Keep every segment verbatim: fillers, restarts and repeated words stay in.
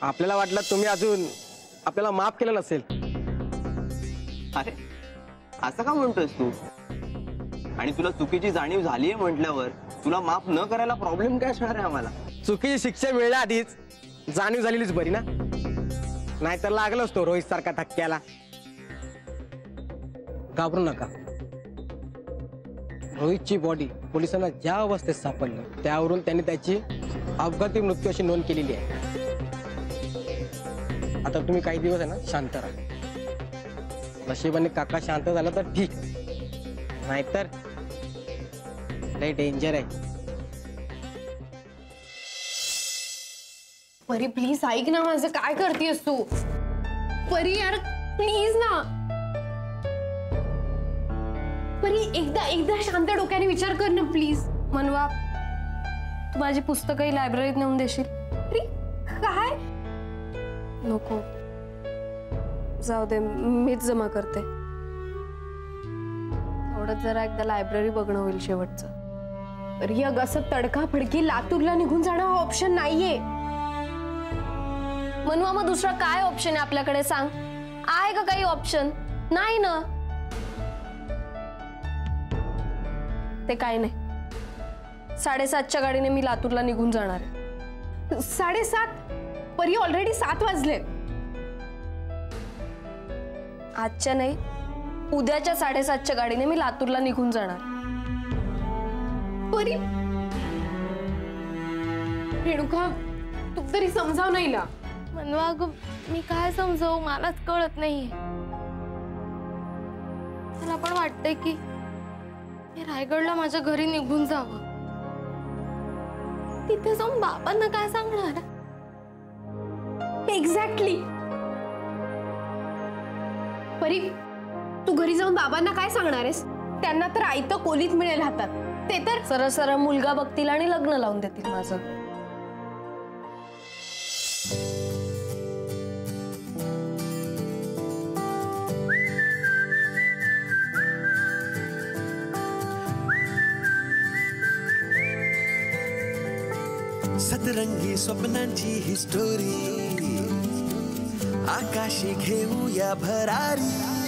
आपल्याला वाटलं तुम्ही अजून आपल्याला माफ केलं नसेल. अरे असं का म्हणतोयस तू? आणि तुला चुकीची जाणीव झालीये म्हटल्यावर तुला माफ न करायला प्रॉब्लेम काय असणार आहे आम्हाला? चुकीची शिक्षा मिळल्या आधीच जाणीव झालेलीच बरी ना, नाहीतर लागलोच तो रोहित सारखा धक्क्याला. घाबरू नका. रोहितची बॉडी पोलिसांना ज्या अवस्थेत सापडलं त्यावरून त्यांनी त्याची अपघाती मृत्यू अशी नोंद केलेली आहे. आता तुम्ही काही दिवस आहे ना शांत राहा. नशिबाने काका शांत झाला तर ठीक, नाहीतर लय डेंजर आहे. परी प्लीज ऐक ना माझं, काय करतेस तू? परी यार प्लीज ना. परी एकदा एकदा शांत डोक्याने विचार कर ना प्लीज. मनवा, तू माझी पुस्तकही लायब्ररीत नेऊन देशील? परी काय? नको, जाऊ दे, मीच जमा करते. थोडं जरा एकदा लायब्ररी बघणं होईल शेवटचं. परी अगं असं तडका फडकी लातूरला निघून जाणं हा ऑप्शन नाहीये. मनवा, मग दुसरा काय ऑप्शन आहे आपल्याकडे सांग? आहे का काही ऑप्शन? नाही ना. ते काय नाही, साडेसातच्या गाडीने मी लातूरला निघून जाणार आहे. साडेसात? परी ऑलरेडी सात वाजले. आजच्या नाही, उद्याच्या साडेसातच्या गाडीने मी लातूरला निघून जाणार. परी रेणुका, तू तरी समजाव नाही ला. मनवा अगं, मी काय समजावू, मलाच कळत नाहीये. मला पण वाटतंय की मी रायगडला माझ्या घरी निघून जावं. तिथे जाऊन बाबांना काय सांगणार? एक्झॅक्टली. परी तू घरी जाऊन बाबांना काय सांगणार आहेस? त्यांना तर आयतं कोलीत मिळेल हातात. ते तर सरळ सरळ मुलगा बघतील आणि लग्न लावून देतील माझं. सतरंगी स्वप्नांची ही स्टोरी, आकाशी घेऊया भरारी.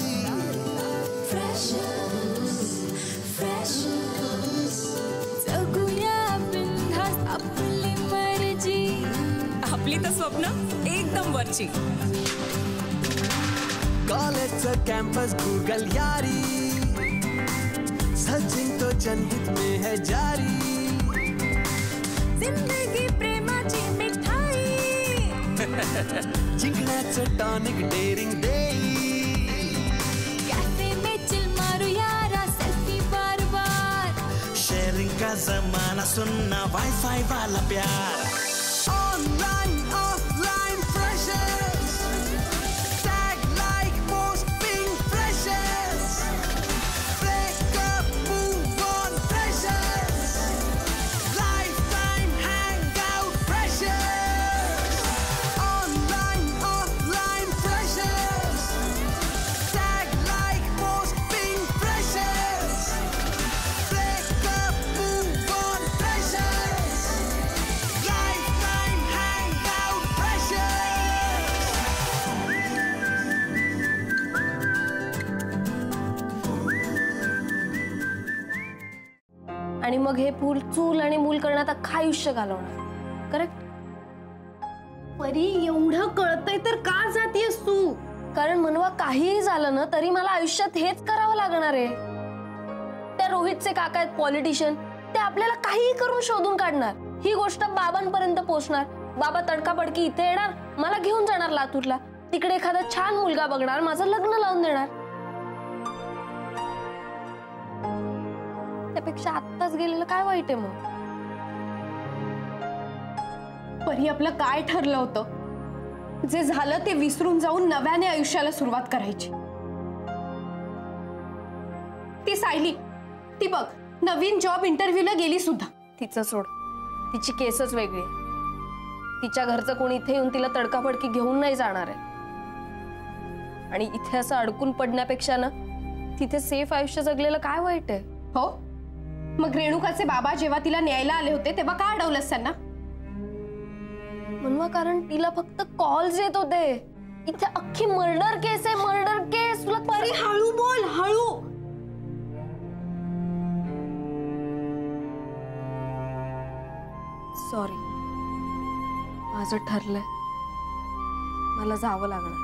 जगूया बिनधास्त आपली मर्जी. आपली तर स्वप्न एकदम वरची. कॉलेजचं कॅम्पस गूगल यारी, सचिन तो जनहित में है जारी. जिंदगी प्रेमाची मिठाई, जिंकण्याचं टॉनिक डेरिंग देई. कॅफे में चिल मारू यारा, सेल्फी बार बार. शेअरिंग का जमाना, सुनना वाईफाई वाला प्यार. Online offline freshers, tag like posting freshers. Breakup move on freshers, lifetime hangout freshers. Online offline freshers, tag like posting freshers. Breakup move on freshers, lifetime hangout freshers. आणि मग हे फूल चूल आणि मूल करण्यात अख्खं आयुष्य घालवणार. करेक्ट? परी एवढं कळतंय तर का जातीयस तू? कारण मनवा, काहीही झालं ना तरी मला आयुष्यात हेच करावं लागणार आहे. त्या रोहितचे काका आहेत पॉलिटिशियन, ते आपल्याला काहीही करून शोधून काढणार. ही गोष्ट बाबांपर्यंत पोहोचणार. बाबा तडकाफडकी इथे येणार, मला घेऊन जाणार लातूरला. तिकडे एखादा छान मुलगा बघणार, माझं लग्न लावून देणार. त्यापेक्षा आत्ताच गेलेलं काय वाईट आहे मग? परी आपलं काय ठरलं होतं? जे झालं ते विसरून जाऊन नव्याने आयुष्याला सुरुवात करायची. ती सायली, ती बघ नवीन जॉब इंटरव्ह्यूला गेली सुद्धा. तिचं सोड, तिची केसच वेगळी आहे. तिच्या घरचं कोणी इथे येऊन तिला तडकाफडकी घेऊन नाही जाणार आहे. आणि इथे असं अडकून पडण्यापेक्षा ना तिथे सेफ आयुष्य जगलेलं काय वाईट आहे? हो, मग रेणुकाचे बाबा जेव्हा तिला न्यायला आले होते तेव्हा का अडवलंस त्यांना? म्हणवा कारण तिला फक्त कॉल्स येत होते. इथे अख्खी मर्डर केस आहे, मर्डर केस. तुला परी हळू बोल, हळू. सॉरी, माझं ठरलंय, मला जावं लागणार.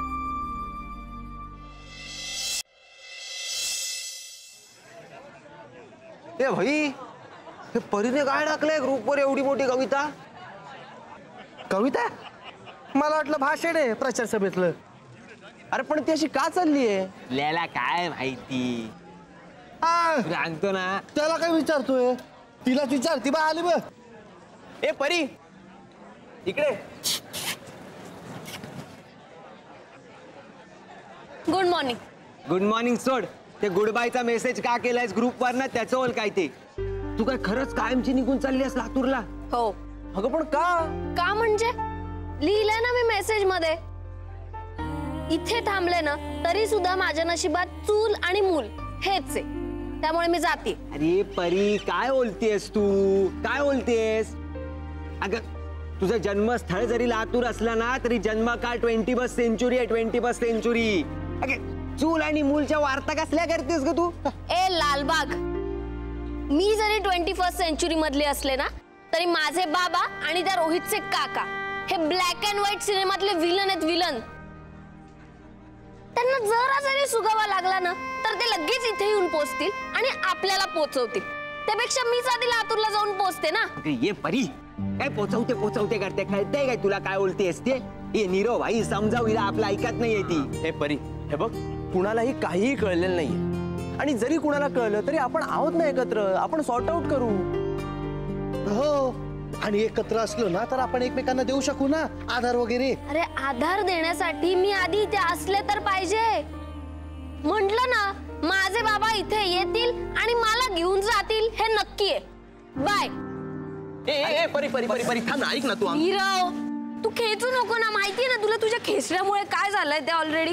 ए भाई, हे परीने काय टाकलंय ग्रुपवर एवढी मोठी कविता? कविता? मला वाटलं भाषण आहे प्रचार सभेतलं. अरे पण ती अशी का चालली आहे? आपल्याला काय माहिती, आ, सांगतो ना. त्याला काय विचारतोय? तिला विचार, ती बा आली बघ. ए परी इकडे. Good morning. गुड मॉर्निंग सोड. ते गुड बायचा मेसेज का केलायस ग्रुपवर ना, त्याचं ओल काय ते? तू काय खरंच कायमची निघून चालली आहेस लातूरला? हो. अगं पण का? का म्हणजे लिहिलंय ना मी मेसेज मध्ये. इथे थांबले ना तरी सुद्धा माझ्या नशिबात चूल आणि मूल हेच आहे, त्यामुळे मी जाते. अरे परी काय बोलतेस तू, काय बोलतेस? अगं तुझं जन्मस्थळ जरी लातूर असला ना तरी जन्मकाळ ट्वेंटी फर्स्ट सेंचुरी आहे, ट्वेंटी फर्स्ट सेंचुरी. अगं चूल आणि मूलच्या वार्ता कसल्या करतेस ग तू? ए लालबाग, मी जरी ट्वेंटी फर्स्ट सेंचुरी मधले असले ना तरी माझे बाबा आणि त्या रोहितचे काका हे ब्लॅक अँड व्हाईट सिनेमातले विलन आहेत, विलन. त्यांना जरा जरी सुगावा लागला ना तर ते लगेच इथे येऊन पोचतील आणि आपल्याला पोचवतील. त्यापेक्षा मीच आधी लातूरला जाऊन पोचते ना. ये परी, काय पोचवते पोचवते करते, कळतंय काय तुला काय बोलतेस ते? ये नीरो भाई समजाव, हिला आपलं ऐकत नाहीये ती. हे परी, हे बघ, कुणालाही काहीही कळलेलं नाहीये आणि जरी कुणाला कळलं तरी आपण आहोत ना एकत्र, आपण सॉर्ट आउट करू. हो, आणि एकत्र असलो ना तर आपण एकमेकांना देऊ शकू ना आधार वगैरे. अरे आधार देण्यासाठी मी आधी इथे असले तर पाहिजे. म्हंटल ना, माझे बाबा इथे येतील आणि मला घेऊन जातील हे नक्की आहे. बाय. ए ए परी परी परी परी थांब ना, ऐक ना तू. नीरव, तू खेचू नको ना. माहितीये ना तुला तुझ्या खेचण्यामुळे काय झालंय ते ऑलरेडी.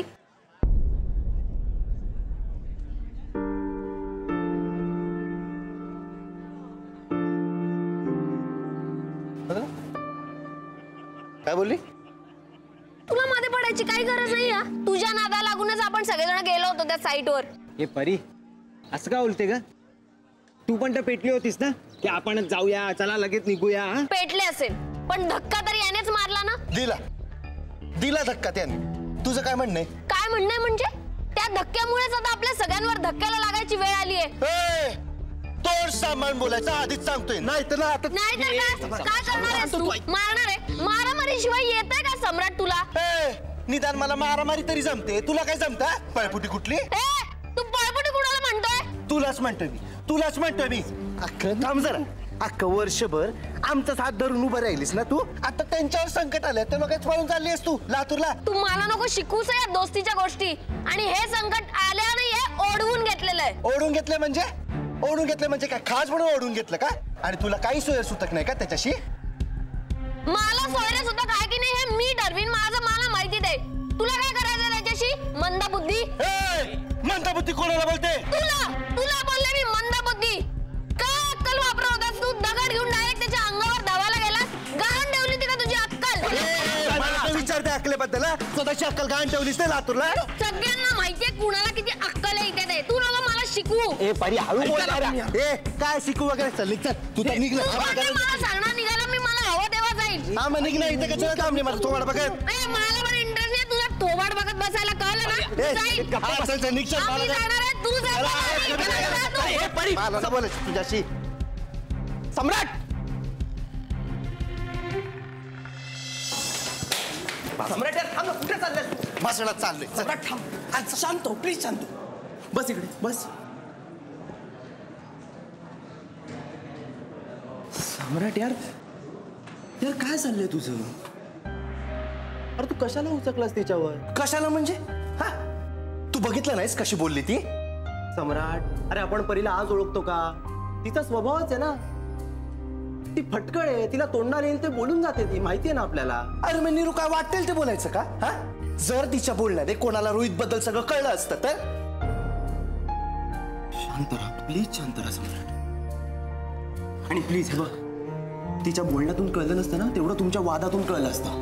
काय बोलली? तुला मध्ये पडायची काही गरज नाही. हा, तुझ्या नादा लागूनच आपण सगळेजण गेलो होतो त्या साईटवर. हे परी असं का बोलते ग? तू पण तर पेटली होतीस ना की आपणच जाऊया, चला लगेच निघूया. पेटले असेल पण धक्का तर यानेच मारला ना. दिला दिला धक्का त्याने. तुझं काय म्हणणं आहे? काय म्हणणं म्हणजे? त्या धक्क्यामुळेच आता आपल्या सगळ्यांवर धक्क्याला लागायची वेळ आली आहे. तोड सामान बोलायचं आधीच सांगतोय. नाही तर ना आता नाही तर काय काय करणार आहेस तू? मारणार आहे? मारामारी शिवाय येतंय का सम्राट तुला? निदान मला मारामारी तरी जमते, तुला काय जमता? पळपुटी कुठली? तू पळपुटी कुणाला म्हणतोय? तुलाच म्हणतोय मी, तुलाच म्हणतोय मी. अख्खं थांब जरा. अख्खं वर्षभर आमचाच हात धरून उभं राहिलीस ना तू. आता त्यांच्यावर संकट आलं तर मग पळून चालली आहेस तू लातूरला. तू मला नको शिकूस या दोस्तीच्या गोष्टी. आणि हे संकट आल्या नाहीये, ओढवून घेतलेलं आहे. ओढून घेतलं म्हणजे? ओढून घेतलं म्हणजे काय खास म्हणून ओढून घेतलं का? आणि तुला काही सोयर सुतक नाही का त्याच्याशी? मला सोयरे सुद्धा काय की नाही हे मी ठरवीन. माझं मला माहिती दे. तुला काय करायचं त्याच्याशी? मंदबुद्धी. मंदबुद्धी कोणाला बोलते? तुला तुला बोलले मी मंदबुद्धी. काय अक्कल वापरत होतास तू? दगड घेऊन डायरेक्ट त्याच्या अंगावर धावायला गेलास. गाळून ठेवली होती का तुझी अक्कल? विचारते अक्कलेबद्दल. स्वतःची अक्कल गाण ठेवलीस नाही लातूरला. सगळ्यांना माहितीये कुणाला किती अक्कल आहे इथे. तू नको मला शिकू. ए परी हळू बोल. ए काय शिकू वगैरे चल निघ. तू तर निघलं. मला सांगणार निघाला मी. मला हवं तेव्हा जाईल. हा मग निघणार. इथे कशाला थांबली माझं थोबाड बघत? मला पण इंटरेस्ट नाही तुझा थोबाड बघत बसायला. कळलं ना? निघ चल. आम्ही जाणार आहे, तू जा. मला बोलायचं तुझ्याशी. सम्राट सम्राट यार थांब ना, कुठे चाललाय? भाषणात चाललोय. सम्राट थांब. आज शांत हो, प्लीज शांत हो. बस इकडे बस. सम्राट यार यार काय चाललंय तुझं? अरे तू कशाला उचकलास तिच्यावर? कशाला म्हणजे? हा तू बघितलं नाहीस कशी बोलली ती? सम्राट अरे आपण परीला आज ओळखतो का? तिचा स्वभावच आहे ना, ती फटकळ आहे. तिला तोंडाला येईल ते बोलून जाते ती, माहितीये ना आपल्याला. अरे मग नीरू काय वाटेल ते बोलायचं का? हा जर तिच्या बोलण्याने कोणाला रोहित बद्दल सगळं कळलं असतं तर? शांत राहा प्लीज, शांत राहा सम्राट. आणि प्लीज हे बघ, तिच्या बोलण्यातून कळलं नसतं ना तेवढं तुमच्या वादातून कळलं असतं.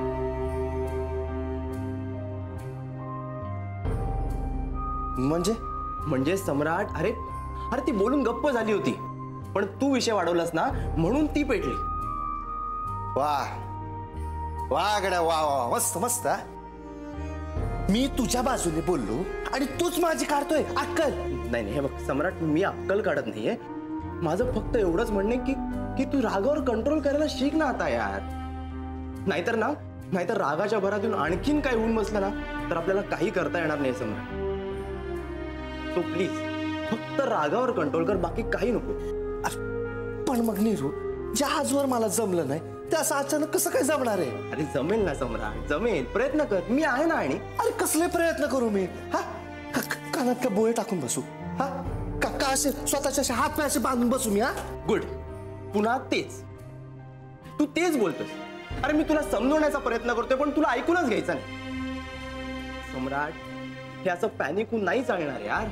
म्हणजे म्हणजे सम्राट, अरे अरे ती बोलून गप्प झाली होती, पण तू विषय वाढवलास ना म्हणून ती पेटली. वा वा गड्या, वा वा, मस्त मस्त. मी तुझ्या बाजूने बोललो आणि तूच माझी काढतोय अक्कल. नाही नाही, हे बघ सम्राट, मी अक्कल काढत नाहीये. माझं फक्त एवढंच म्हणणे की की तू रागावर कंट्रोल करायला शिक ना आता यार. नाहीतर ना नाहीतर रागाच्या भरातून आणखीन काय होऊन बसलं ना तर आपल्याला काही करता येणार नाही सम्राट. सो प्लीज फक्त रागावर कंट्रोल कर, बाकी काही नको. पण मग नीरू, ज्या आजवर मला जमलं नाही ते असं अचानक कसं काय जमणार आहे? अरे जमेल ना सम्राट, जमेल. प्रयत्न कर, मी आहे ना. आणि अरे कसले प्रयत्न करू मी? हा कानात का बोळे टाकून बसू? हा का का असे स्वतःचे असे हात पाय असे बांधून बसू मी? हा गुड. पुन्हा तेच, तू तेच बोलतोस. अरे मी तुला समजवण्याचा प्रयत्न करतोय पण तुला ऐकूनच घ्यायचं नाही. सम्राट, हे असं पॅनिक होऊन नाही चालणार यार.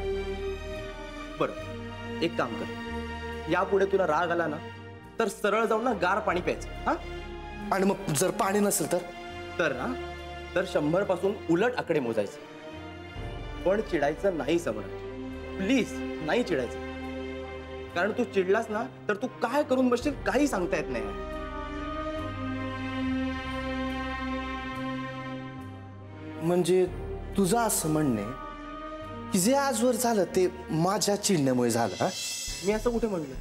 बरं एक काम कर, यापुढे तुला राग आला ना तर सरळ जाऊन ना गार पाणी प्यायचं. हा, आणि मग जर पाणी नसेल तर तर ना तर शंभर पासून उलट आकडे मोजायचे. पण चिडायचं नाही सम्राट, प्लीज नाही चिडायचं. कारण तू चिडलास ना तर तू काय करून बसशील काही सांगता येत नाही. म्हणजे तुझं असं म्हणणे की जे आजवर झालं ते माझ्या चिडण्यामुळे झालं? हा, मी असं कुठे म्हणलं?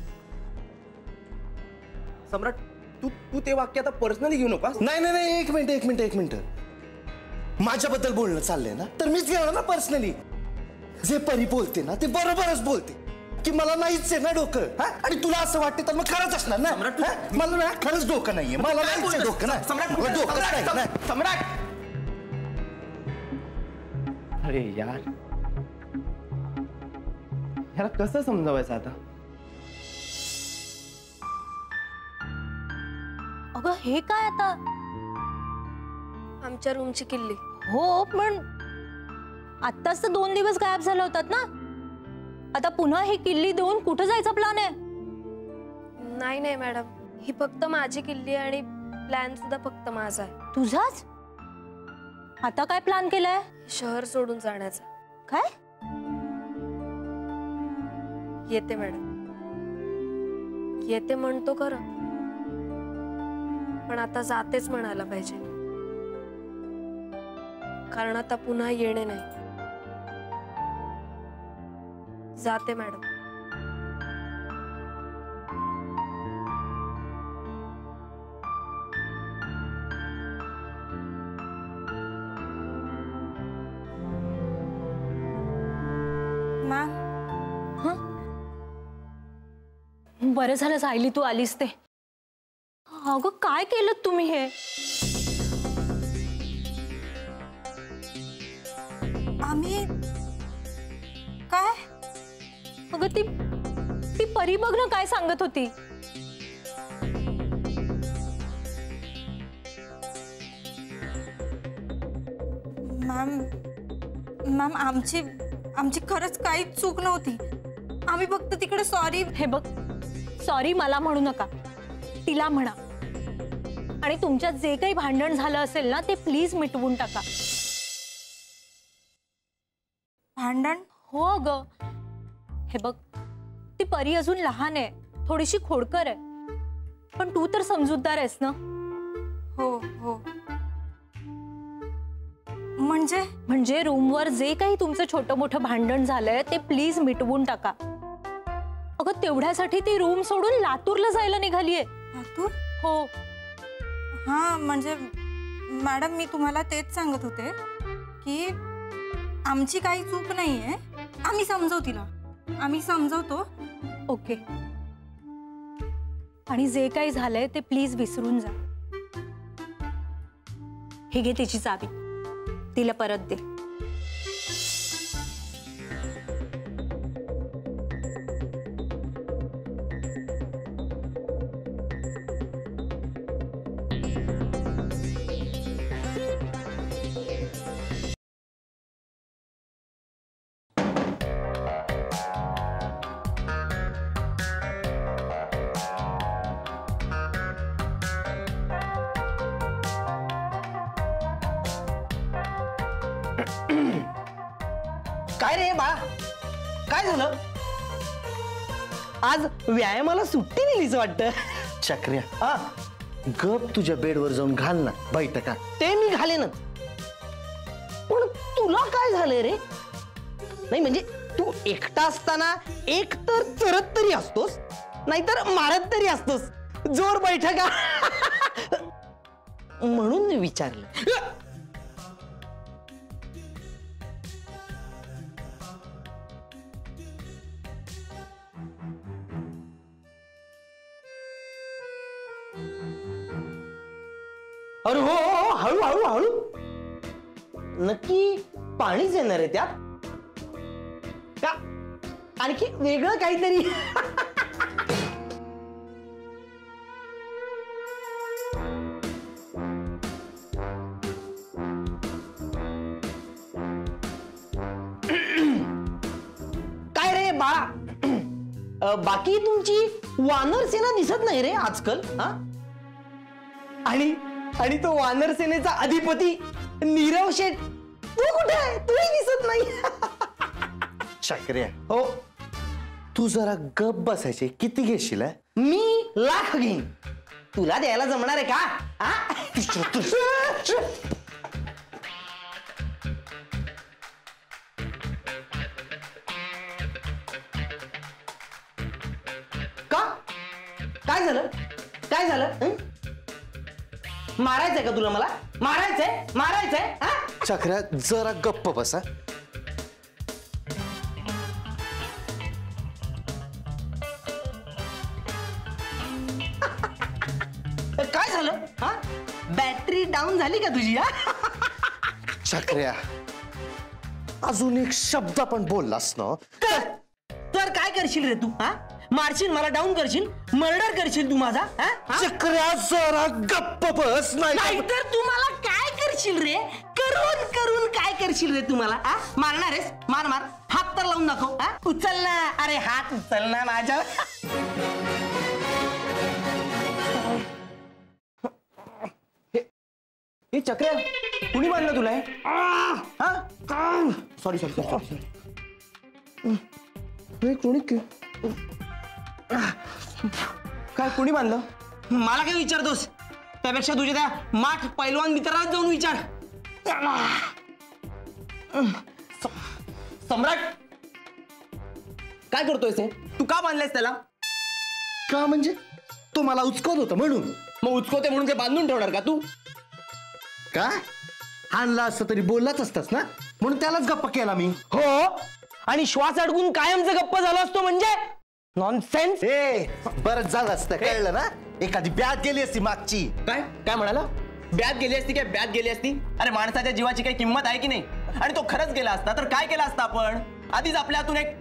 सम्राट, तू तू ते वाक्य आता पर्सनली घेऊ नका. नाही नाही नाही, एक मिनिट एक मिनिट एक मिनिट. माझ्याबद्दल बोलणं चाललंय ना तर मीच घेणार ना पर्सनली. जे परी बोलते ना ते बरोबरच बोलते की मला नाहीच आहे ना डोकं. हा, आणि तुला असं वाटतं तर मग खरंच असणार ना. हा? मला ना खरंच डोकं नाहीये, मला नाहीच आहे डोकं ना. सम्राट, मला डोकंच नाही ना. सम्राट. अरे यार, ह्याला कसं समजावायचं आता? अगं हे काय आता? आमच्या रूमची किल्ली. हो, पण आत्ताच तर दोन दिवस गायब झाले होतात ना. आता पुन्हा ही किल्ली देऊन कुठं जायचा प्लॅन आहे? नाही नाही मॅडम, ही फक्त माझी किल्ली आहे आणि प्लॅन सुद्धा फक्त माझा आहे. तुझाच? आता काय प्लॅन केलाय? शहर सोडून जाण्याचा. काय? येते मॅडम, येते म्हणतो खरं, पण आता जातेच म्हणायला पाहिजे, कारण आता पुन्हा येणे नाही. जाते मॅडम. बरं झालं सायली तू आलीस ते. अगं काय केलं तुम्ही हे? आम्ही काय? अगं ती ती परी बघ ना काय सांगत होती. मॅम मॅम आमची आमची खरंच काहीच चूक नव्हती. आम्ही फक्त तिकडे सॉरी. हे बघ, सॉरी मला म्हणू नका, तिला म्हणा. आणि तुमच्यात जे काही भांडण झालं असेल ना ते प्लीज मिटवून टाका. भांडण? हो ग, हे बघ, ती परी अजून लहान आहे, थोडीशी खोडकर आहे, पण तू तर समजूतदार आहेस ना. हो हो. म्हणजे म्हणजे रूमवर जे काही तुमचं छोटं मोठं भांडण झालंय ते प्लीज मिटवून टाका. अगं तेवढ्यासाठी ती रूम सोडून लातूरला जायला निघालीये. लातूर? हो. हा म्हणजे मॅडम मी तुम्हाला तेच सांगत होते की आमची काही चूक नाहीये. आम्ही समजवू तिला, आम्ही समजवतो. ओके. आणि जे काही झालंय ते प्लीज विसरून जा. हे घे तिची चावी, तिला परत दे. काय रे बाळा, काय झालं? आज व्यायामाला सुट्टी दिलीच वाटतं. चक्र्या हा, गप तुझ्या बेडवर जाऊन घाल ना बैठका. ते मी घालेनच, पण तुला काय झालंय रे? नाही म्हणजे तू एकटा असताना एक तर चरत तरी असतोस, नाहीतर मारत तरी असतोस. जोर बैठका म्हणून विचारलं. अरे हो हो, हळू हळू हळू. नक्की पाणीच येणार आहे त्यात का आणखी वेगळं काहीतरी? काय रे बाळा, अ, बाकी तुमची वानर सेना दिसत नाही रे आजकाल. हा, आणि आणि तो वानर सेनेचा अधिपती नीरव शेठ, तू कुठे आहे? तूही दिसत नाही. चक्र्या हो, तू जरा गप बसायचे. किती घेशील? मी लाख घेईन. तुला द्यायला जमणार आहे का? हा? का? काय झालं? काय झालं? हं? मारायचंय का तुला? मला मारायचंय? मारायचंय? हा? चक्र्या जरा गप्प बसा. काय झालं? हा, बॅटरी डाऊन झाली का तुझी? हा, चक्र्या अजून एक शब्द पण बोललास ना तर तर काय करशील रे तू? हा, मारशील मला, डाऊन करशील, मर्डर करशील तू माझा? हा? हा? चक्र्या जरा गप्प बस. नाही नाहीतर तू मला काय करशील रे? करून करून काय करशील रे तू मला? हा, मारणार आहेस? मार मार, हात तर लावून दाखव. हा, उचल ना, अरे हात उचल ना माझ्या. हे चक्र्या, कुणी बांधलं तुला? सॉरी सॉरी सॉरी कोणी काय कुणी बांधलं? मला काय विचारतोस? त्यापेक्षा तुझ्या त्या माठ पैलवान मित्राला जाऊन विचार. सम्राट, काय करतोयस हे? तू का बांधलायस त्याला? का म्हणजे तो मला उचकत होता म्हणून. मग उचकवते म्हणून ते बांधून ठेवणार का तू? का हाणला असं तरी बोललाच असतास ना, म्हणून त्यालाच गप्प केला मी. हो, आणि श्वास अडकून कायमचा गप्प झाला असतो म्हणजे नॉनसेन्स. ए बरं झालं असतं, कळलं ना? एखादी ब्यात गेली असती मागची. काय काय म्हणाला? ब्यात गेली असती काय ब्यात गेली असती? अरे माणसाच्या जीवाची काही किंमत आहे की नाही? आणि तो खरंच गेला असता तर काय केलं असतं आपण? आधीच आपल्या हातून एक.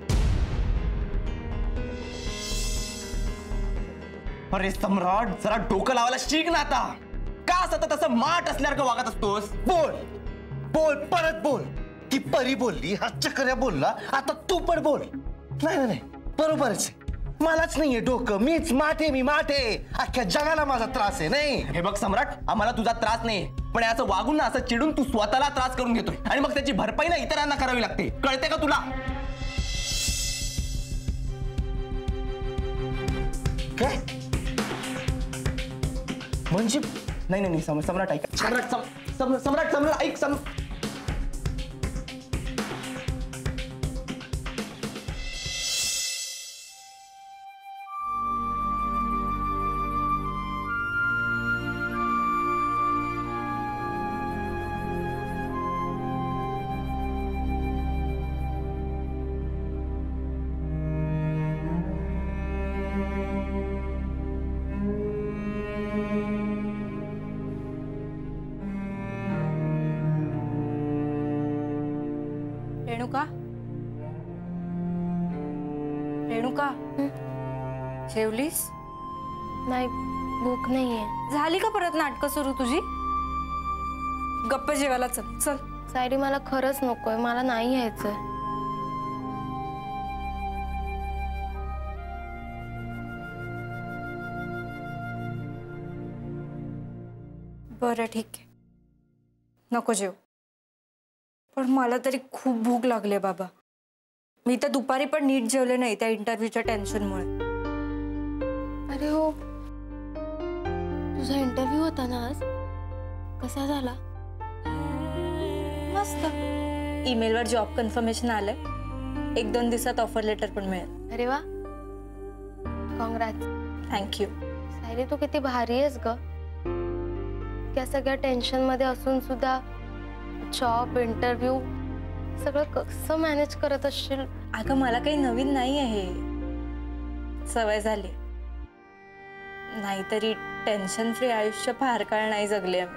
अरे सम्राट, जरा डोकं लावायला शिक ना आता. का सतत असं माठ असल्यासारखं वागत असतोस? बोल बोल, परत बोल. ती परी बोलली, हा चक्र्या बोलला, आता तू पण बोल. नाही नाही नाही, बरोबरच आहे. मलाच नाहीये डोकं, मीच माठे, मी माठे. अख्ख्या जगाला माझा त्रास आहे. नाही हे बघ सम्राट, आम्हाला तुझा त्रास नाही, पण याचं वागून ना असं चिडून तू स्वतःला त्रास करून घेतोय आणि मग त्याची भरपाई ना इतरांना करावी लागते. कळते का तुला? काय म्हणजे नाही नाही सम सम्राट ऐक. सम्राट सम सम सम्राट सम्राट ऐक. सम रेणुका, रेणुका, जेवलीस? नाही, भूक नाहीये. झाली का परत नाटकं सुरू तुझी? गप्प जेवायला चल चल. सायडी, मला खरंच नकोय, मला नाही यायचंय. बरं ठीक आहे, नको जेव. पण मला तरी खूप भूक लागली बाबा. मी तर दुपारी पण नीट जेवले नाही त्या इंटरव्ह्यूच्या टेन्शनमुळे. अरे हो, तुझा इंटरव्ह्यू होता ना आज, कसा झाला? मस्त. ईमेलवर जॉब कन्फर्मेशन आलंय. एक दोन दिवसात ऑफर लेटर पण मिळेल. अरे वा, कॉंग्रॅट्स. थँक्यू. सायली, तू किती भारी आहेस ग. त्या सगळ्या टेन्शन मध्ये असून सुद्धा जॉब, इंटरव्ह्यू सगळं कसं मॅनेज करत असशील. अगं मला काही नवीन नाही आहे, सवय झाली. नाहीतरी टेन्शन फ्री आयुष्य फार काळ नाही जगले आम्ही.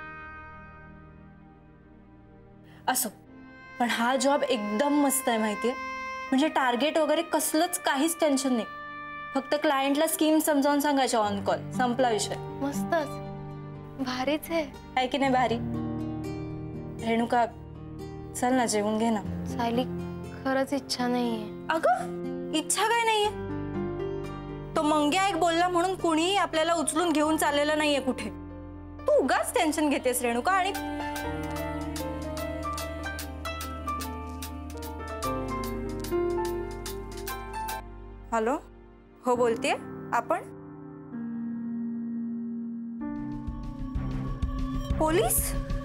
असो, पण हा जॉब एकदम मस्त आहे माहितीये. म्हणजे टार्गेट वगैरे कसलंच काहीच टेन्शन नाही. फक्त क्लायंटला स्कीम समजावून सांगायच्या ऑन कॉल, संपला विषय. मस्तच, भारीच आहे. आहे की नाही भारी? रेणुका, चल ना जेवून घे ना. सायली, खरंच इच्छा नाहीये. अगं इच्छा काय नाहीये? तो मंग्या एक बोलला म्हणून कुणीही आपल्याला उचलून घेऊन चाललेलं नाहीये कुठे. तू उगाच टेन्शन घेतेस रेणुका. आणि हॅलो, हो बोलतेय. आपण पोलीस?